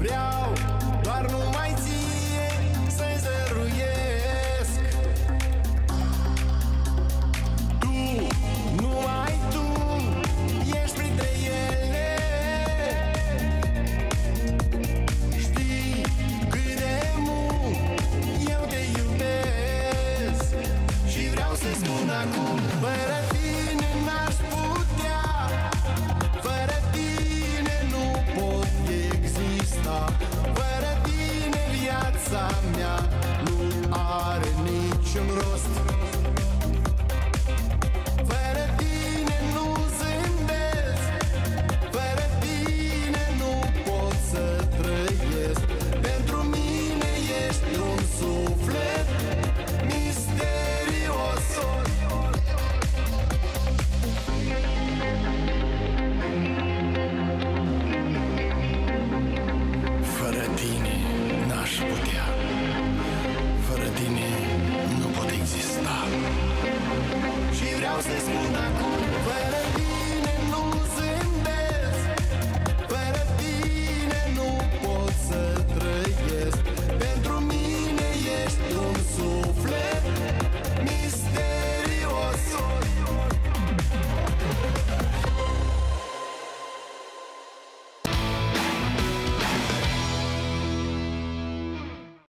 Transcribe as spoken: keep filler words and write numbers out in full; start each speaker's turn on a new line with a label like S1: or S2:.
S1: Vreau doar numai ție să-i zăruiesc. Tu, numai tu ești printre ele. Știi cât de mult eu te iubesc și vreau să-ți spun acum: fără tine n-aș putea, fără tine nu pot exista, fără tine viața mea nu are niciun rost. Fără tine nu zâmbesc, fără tine nu pot să trăiesc. Pentru mine ești un suflet misterios. Fără tine n-aș putea, fără tine nu pot exista și vreau să-i spun acum: